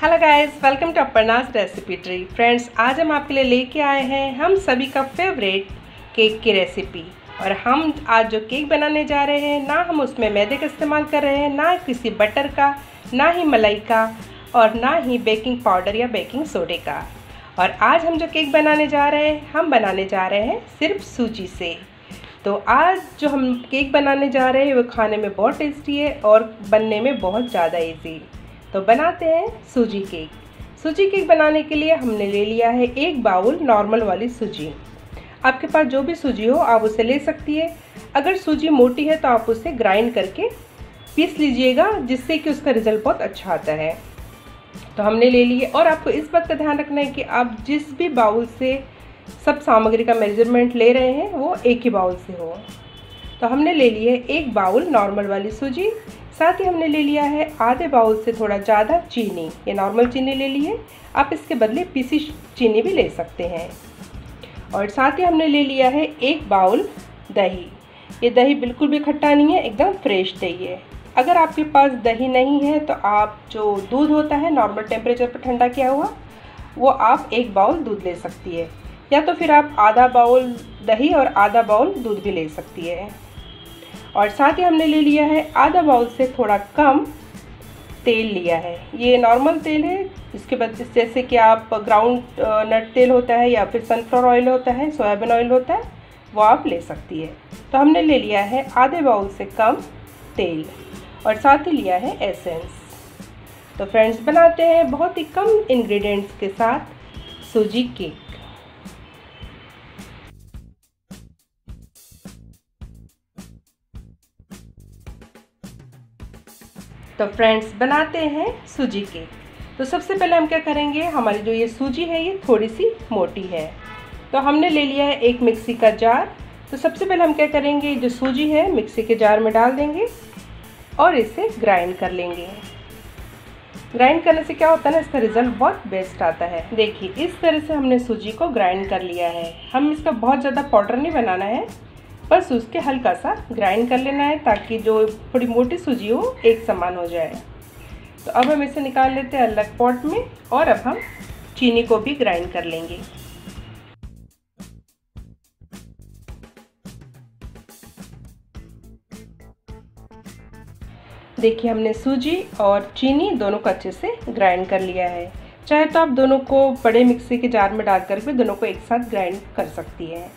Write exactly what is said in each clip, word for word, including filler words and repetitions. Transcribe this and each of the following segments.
Hello guys, welcome to Aparna's recipe tree. Friends, आज हम आपके लिए लेके आए हैं हम सभी का फेवरेट केक की रेसिपी। और हम आज जो केक बनाने जा रहे हैं, ना हम उसमें मैदे का इस्तेमाल कर रहे हैं, ना किसी बटर का, ना ही मलाई का, और ना ही बेकिंग पाउडर या बेकिंग सोडे का। और आज हम जो केक बनाने जा रहे हैं, हम बनाने जा रहे हैं सिर्फ सूजी से। तो आज जो हम केक बनाने जा रहे हैं वो खाने में बहुत टेस्टी है और बनने में बहुत ज़्यादा ईजी। तो बनाते हैं सूजी केक। सूजी केक बनाने के लिए हमने ले लिया है एक बाउल नॉर्मल वाली सूजी। आपके पास जो भी सूजी हो आप उसे ले सकती है। अगर सूजी मोटी है तो आप उसे ग्राइंड करके पीस लीजिएगा, जिससे कि उसका रिजल्ट बहुत अच्छा आता है। तो हमने ले लिए। और आपको इस बात का ध्यान रखना है कि आप जिस भी बाउल से सब सामग्री का मेजरमेंट ले रहे हैं वो एक ही बाउल से हो। तो हमने ले लिए एक बाउल नॉर्मल वाली सूजी, साथ ही हमने ले लिया है आधे बाउल से थोड़ा ज़्यादा चीनी। ये नॉर्मल चीनी ले ली है, आप इसके बदले पीसी चीनी भी ले सकते हैं। और साथ ही हमने ले लिया है एक बाउल दही। ये दही बिल्कुल भी खट्टा नहीं है, एकदम फ्रेश दही है। अगर आपके पास दही नहीं है तो आप जो दूध होता है नॉर्मल टेम्परेचर पर ठंडा किया हुआ, वो आप एक बाउल दूध ले सकती है, या तो फिर आप आधा बाउल दही और आधा बाउल दूध भी ले सकती है। और साथ ही हमने ले लिया है आधा बाउल से थोड़ा कम तेल लिया है। ये नॉर्मल तेल है, इसके बाद जैसे कि आप ग्राउंड नट तेल होता है या फिर सनफ्लावर ऑयल होता है, सोयाबीन ऑयल होता है, वो आप ले सकती है। तो हमने ले लिया है आधे बाउल से कम तेल और साथ ही लिया है एसेंस। तो फ्रेंड्स, बनाते हैं बहुत ही कम इंग्रेडिएंट्स के साथ सूजी केक। तो फ्रेंड्स, बनाते हैं सूजी केक। तो सबसे पहले हम क्या करेंगे, हमारी जो ये सूजी है ये थोड़ी सी मोटी है। तो हमने ले लिया है एक मिक्सी का जार। तो सबसे पहले हम क्या करेंगे, जो सूजी है मिक्सी के जार में डाल देंगे और इसे ग्राइंड कर लेंगे। ग्राइंड करने से क्या होता है ना, इसका रिज़ल्ट बहुत बेस्ट आता है। देखिए, इस तरह से हमने सूजी को ग्राइंड कर लिया है। हम इसका बहुत ज़्यादा पाउडर नहीं बनाना है, बस उसके हल्का सा ग्राइंड कर लेना है, ताकि जो थोड़ी मोटी सूजी हो एक समान हो जाए। तो अब हम इसे निकाल लेते हैं अलग पॉट में, और अब हम चीनी को भी ग्राइंड कर लेंगे। देखिए, हमने सूजी और चीनी दोनों को अच्छे से ग्राइंड कर लिया है। चाहे तो आप दोनों को बड़े मिक्सी के जार में डालकर भी दोनों को एक साथ ग्राइंड कर सकती हैं।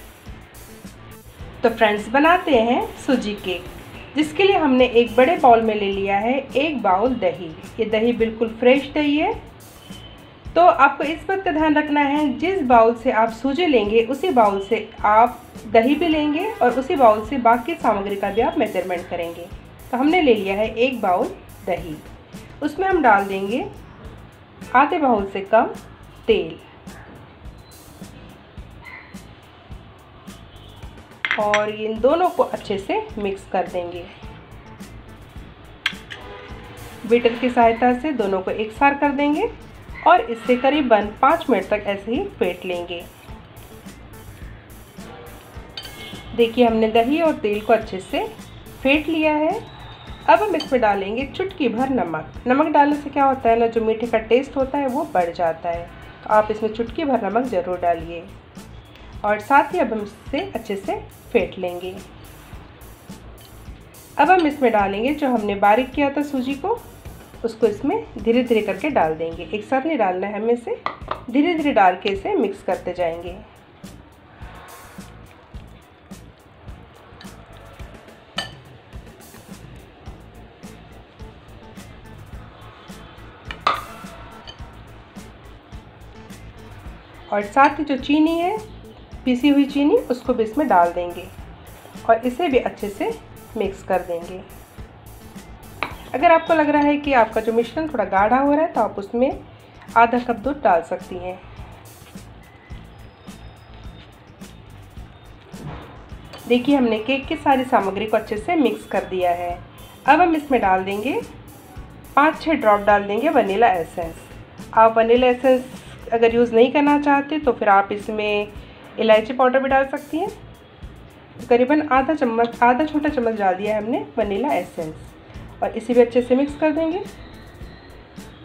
तो फ्रेंड्स, बनाते हैं सूजी केक, जिसके लिए हमने एक बड़े बाउल में ले लिया है एक बाउल दही। ये दही बिल्कुल फ्रेश दही है। तो आपको इस बात का ध्यान रखना है, जिस बाउल से आप सूजी लेंगे उसी बाउल से आप दही भी लेंगे और उसी बाउल से बाकी सामग्री का भी आप मेजरमेंट करेंगे। तो हमने ले लिया है एक बाउल दही, उसमें हम डाल देंगे आधे बाउल से कम तेल और इन दोनों को अच्छे से मिक्स कर देंगे। बीटर की सहायता से दोनों को एक साथ कर देंगे और इससे करीबन पाँच मिनट तक ऐसे ही फेंट लेंगे। देखिए, हमने दही और तेल को अच्छे से फेंट लिया है। अब हम इसमें डालेंगे चुटकी भर नमक। नमक डालने से क्या होता है ना, जो मीठे का टेस्ट होता है वो बढ़ जाता है। तो आप इसमें चुटकी भर नमक ज़रूर डालिए। और साथ ही अब हम इसे अच्छे से फेंट लेंगे। अब हम इसमें डालेंगे जो हमने बारीक किया था सूजी को, उसको इसमें धीरे धीरे करके डाल देंगे। एक साथ नहीं डालना है, हमें इसे धीरे धीरे डाल के इसे मिक्स करते जाएंगे। और साथ ही जो चीनी है, पीसी हुई चीनी, उसको भी इसमें डाल देंगे और इसे भी अच्छे से मिक्स कर देंगे। अगर आपको लग रहा है कि आपका जो मिश्रण थोड़ा गाढ़ा हो रहा है तो आप उसमें आधा कप दूध डाल सकती हैं। देखिए, हमने केक की सारी सामग्री को अच्छे से मिक्स कर दिया है। अब हम इसमें डाल देंगे पाँच छः ड्रॉप डाल देंगे वनीला एसेंस। आप वनीला एसेंस अगर यूज़ नहीं करना चाहते तो फिर आप इसमें इलायची पाउडर भी डाल सकती हैं। करीबन आधा चम्मच आधा छोटा चम्मच डाल दिया है हमने वनीला एसेंस और इसे भी अच्छे से मिक्स कर देंगे।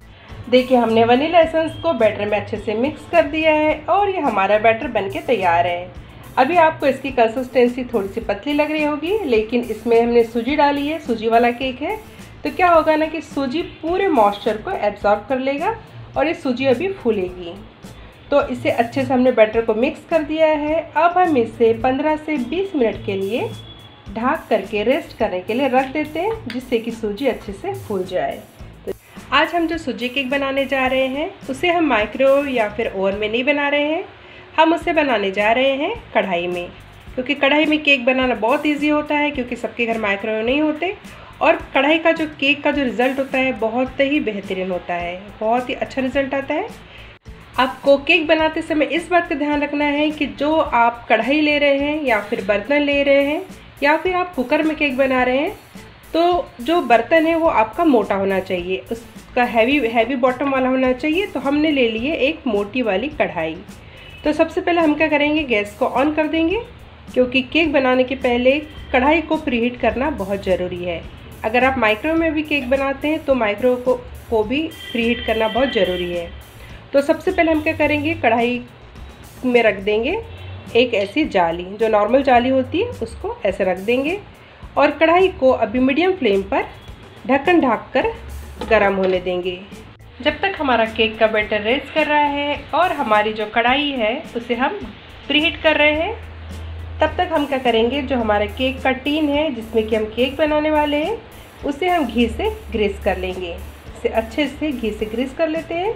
देखिए हमने वनीला एसेंस को बैटर में अच्छे से मिक्स कर दिया है और ये हमारा बैटर बनके तैयार है। अभी आपको इसकी कंसिस्टेंसी थोड़ी सी पतली लग रही होगी, लेकिन इसमें हमने सूजी डाली है, सूजी वाला केक है, तो क्या होगा ना कि सूजी पूरे मॉइस्चर को एब्जॉर्ब कर लेगा और ये सूजी अभी फूलेगी। तो इसे अच्छे से हमने बैटर को मिक्स कर दिया है। अब हम इसे पंद्रह से बीस मिनट के लिए ढक करके रेस्ट करने के लिए रख देते हैं, जिससे कि सूजी अच्छे से फूल जाए। तो आज हम जो सूजी केक बनाने जा रहे हैं उसे हम माइक्रोवेव या फिर ओवन में नहीं बना रहे हैं, हम उसे बनाने जा रहे हैं कढ़ाई में, क्योंकि कढ़ाई में केक बनाना बहुत ईजी होता है, क्योंकि सबके घर माइक्रोवेव नहीं होते। और कढ़ाई का जो केक का जो रिज़ल्ट होता है बहुत ही बेहतरीन होता है, बहुत ही अच्छा रिज़ल्ट आता है। आपको केक बनाते समय इस बात का ध्यान रखना है कि जो आप कढ़ाई ले रहे हैं या फिर बर्तन ले रहे हैं या फिर आप कुकर में केक बना रहे हैं, तो जो बर्तन है वो आपका मोटा होना चाहिए, उसका हैवी हैवी बॉटम वाला होना चाहिए। तो हमने ले लिए एक मोटी वाली कढ़ाई। तो सबसे पहले हम क्या करेंगे, गैस को ऑन कर देंगे, क्योंकि केक बनाने के पहले कढ़ाई को प्रीहीट करना बहुत ज़रूरी है। अगर आप माइक्रोवेव में भी केक बनाते हैं तो माइक्रोवेव को, को भी प्रीहीट करना बहुत ज़रूरी है। तो सबसे पहले हम क्या करेंगे, कढ़ाई में रख देंगे एक ऐसी जाली, जो नॉर्मल जाली होती है उसको ऐसे रख देंगे और कढ़ाई को अभी मीडियम फ्लेम पर ढक्कन ढक कर गर्म होने देंगे। जब तक हमारा केक का बैटर रेस्ट कर रहा है और हमारी जो कढ़ाई है उसे हम प्रीहीट कर रहे हैं, तब तक हम क्या करेंगे, जो हमारा केक का टीन है जिसमें कि हम केक बनाने वाले हैं उसे हम घी से ग्रीस कर लेंगे। इसे अच्छे से घी से ग्रीस कर लेते हैं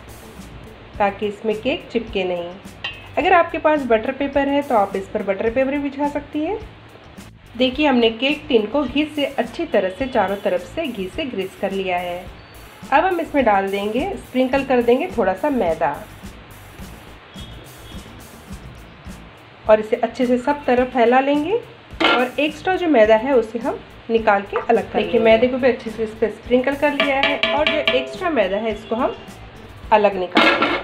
ताकि इसमें केक चिपके नहीं। अगर आपके पास बटर पेपर है तो आप इस पर बटर पेपर भी बिछा सकती हैं। देखिए हमने केक टिन को घी से अच्छी तरह से चारों तरफ से घी से ग्रीस कर लिया है। अब हम इसमें डाल देंगे, स्प्रिंकल कर देंगे थोड़ा सा मैदा और इसे अच्छे से सब तरफ फैला लेंगे और एक्स्ट्रा जो मैदा है उसे हम निकाल के अलग कर। देखिए मैदे को भी अच्छे से इस पर स्प्रिंकल कर लिया है और जो एक्स्ट्रा मैदा है इसको हम अलग निकाल देंगे।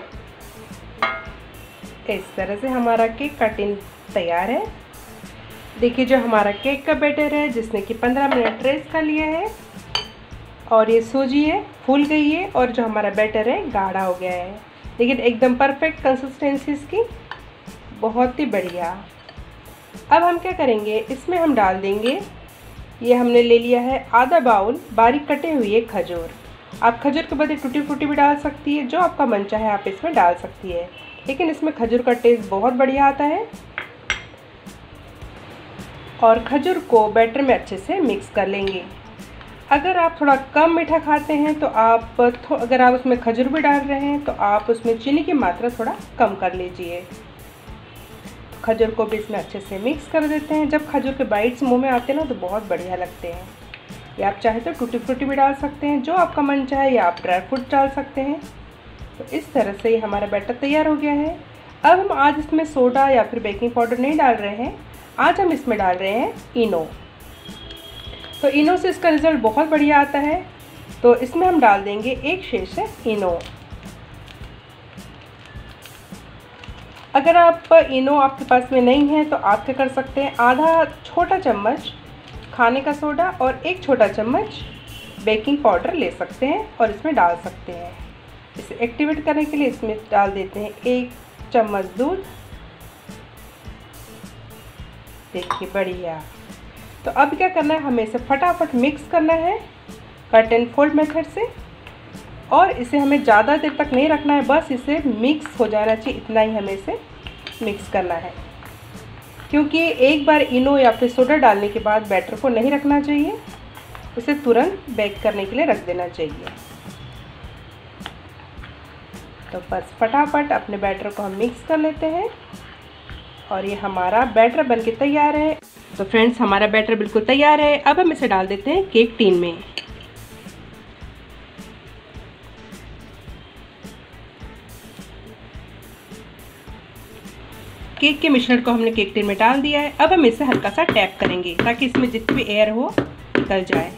इस तरह से हमारा केक का टिन तैयार है। देखिए जो हमारा केक का बैटर है जिसने कि पंद्रह मिनट रेस्ट कर लिया है और ये सूजी है फूल गई है और जो हमारा बैटर है गाढ़ा हो गया है। लेकिन एकदम परफेक्ट कंसिस्टेंसी इसकी, बहुत ही बढ़िया। अब हम क्या करेंगे, इसमें हम डाल देंगे, ये हमने ले लिया है आधा बाउल बारीक कटे हुए खजूर। आप खजूर के बदले टूटी फूटी भी डाल सकती है, जो आपका मन चाहे आप इसमें डाल सकती है, लेकिन इसमें खजूर का टेस्ट बहुत बढ़िया आता है। और खजूर को बैटर में अच्छे से मिक्स कर लेंगे। अगर आप थोड़ा कम मीठा खाते हैं तो आप अगर आप उसमें खजूर भी डाल रहे हैं तो आप उसमें चीनी की मात्रा थोड़ा कम कर लीजिए। खजूर को भी इसमें अच्छे से मिक्स कर देते हैं। जब खजूर के बाइट्स मुंह में आते हैं ना तो बहुत बढ़िया लगते हैं। या आप चाहे तो टूटी फ्रूटी भी डाल सकते हैं, जो आपका मन चाहे, या आप ड्राई फ्रूट डाल सकते हैं। तो इस तरह से ये हमारा बैटर तैयार हो गया है। अब हम आज इसमें सोडा या फिर बेकिंग पाउडर नहीं डाल रहे हैं, आज हम इसमें डाल रहे हैं इनो। तो इनो से इसका रिज़ल्ट बहुत बढ़िया आता है। तो इसमें हम डाल देंगे एक शेर इनो। अगर आप इनो आपके पास में नहीं है तो आप क्या कर सकते हैं, आधा छोटा चम्मच खाने का सोडा और एक छोटा चम्मच बेकिंग पाउडर ले सकते हैं और इसमें डाल सकते हैं। इसे एक्टिवेट करने के लिए इसमें डाल देते हैं एक चम्मच दूध। देखिए बढ़िया। तो अब क्या करना है, हमें इसे फटाफट मिक्स करना है कट एंड फोल्ड मेथड से, और इसे हमें ज़्यादा देर तक नहीं रखना है, बस इसे मिक्स हो जाना चाहिए, इतना ही हमें इसे मिक्स करना है। क्योंकि एक बार इनो या फिर सोडा डालने के बाद बैटर को नहीं रखना चाहिए, उसे तुरंत बेक करने के लिए रख देना चाहिए। तो बस फटाफट अपने बैटर को हम मिक्स कर लेते हैं और ये हमारा बैटर बनके तैयार है। तो फ्रेंड्स हमारा बैटर बिल्कुल तैयार है। अब हम इसे डाल देते हैं केक टिन में। केक के मिश्रण को हमने केक टिन में डाल दिया है। अब हम इसे हल्का सा टैप करेंगे ताकि इसमें जितनी भी एयर हो निकल जाए।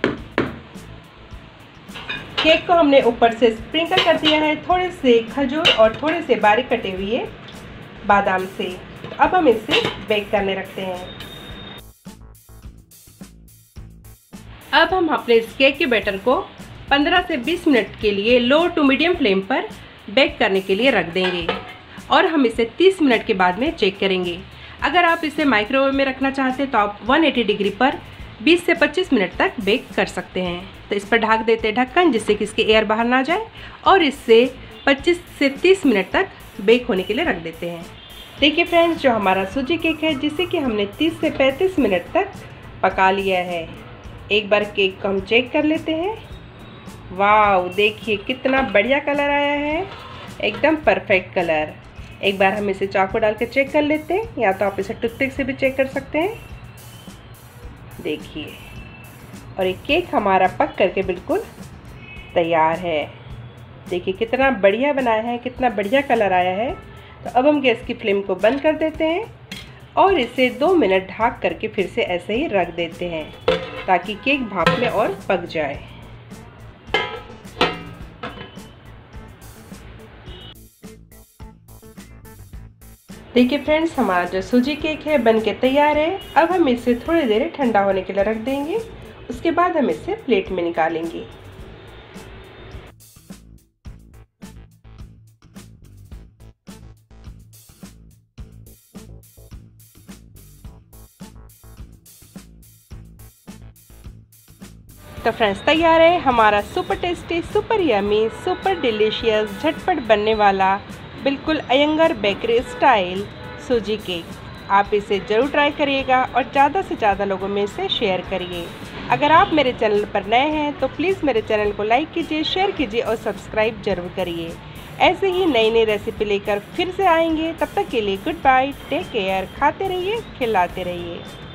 केक को हमने ऊपर से स्प्रिंकल कर दिया है थोड़े से खजूर और थोड़े से बारीक कटे हुए बादाम से। अब हम इसे बेक करने रखते हैं। अब हम अपने इस केक के बैटर को पंद्रह से बीस मिनट के लिए लो टू मीडियम फ्लेम पर बेक करने के लिए रख देंगे और हम इसे तीस मिनट के बाद में चेक करेंगे। अगर आप इसे माइक्रोवेव में रखना चाहते हैं तो आप एक सौ अस्सी डिग्री पर बीस से पच्चीस मिनट तक बेक कर सकते हैं। तो इस पर ढक देते हैं ढक्कन, जिससे कि इसके एयर बाहर ना जाए, और इससे पच्चीस से तीस मिनट तक बेक होने के लिए रख देते हैं। देखिए फ्रेंड्स, जो हमारा सूजी केक है जिसे कि हमने तीस से पैंतीस मिनट तक पका लिया है। एक बार केक को हम चेक कर लेते हैं। वाव, देखिए कितना बढ़िया कलर आया है, एकदम परफेक्ट कलर। एक बार हम इसे चाकू डाल के चेक कर लेते हैं, या तो आप इसे टूथपिक से भी चेक कर सकते हैं। देखिए, और ये केक हमारा पक करके बिल्कुल तैयार है। देखिए कितना बढ़िया बनाया है, कितना बढ़िया कलर आया है। तो अब हम गैस की फ्लेम को बंद कर देते हैं और इसे दो मिनट ढक करके फिर से ऐसे ही रख देते हैं, ताकि केक भाप में और पक जाए। देखिए फ्रेंड्स, हमारा जो सूजी केक है बन के तैयार है। अब हम इसे थोड़ी देर ठंडा होने के लिए रख देंगे, उसके बाद हम इसे प्लेट में निकालेंगे। तो फ्रेंड्स, तैयार है हमारा super tasty, super yummy, super delicious, झटपट बनने वाला बिल्कुल अयंगर बेकरी स्टाइल सूजी केक। आप इसे ज़रूर ट्राई करिएगा और ज़्यादा से ज़्यादा लोगों में इसे शेयर करिए। अगर आप मेरे चैनल पर नए हैं तो प्लीज़ मेरे चैनल को लाइक कीजिए, शेयर कीजिए और सब्सक्राइब जरूर करिए। ऐसे ही नई नई रेसिपी लेकर फिर से आएंगे। तब तक के लिए गुड बाय, टेक केयर, खाते रहिए, खिलाते रहिए।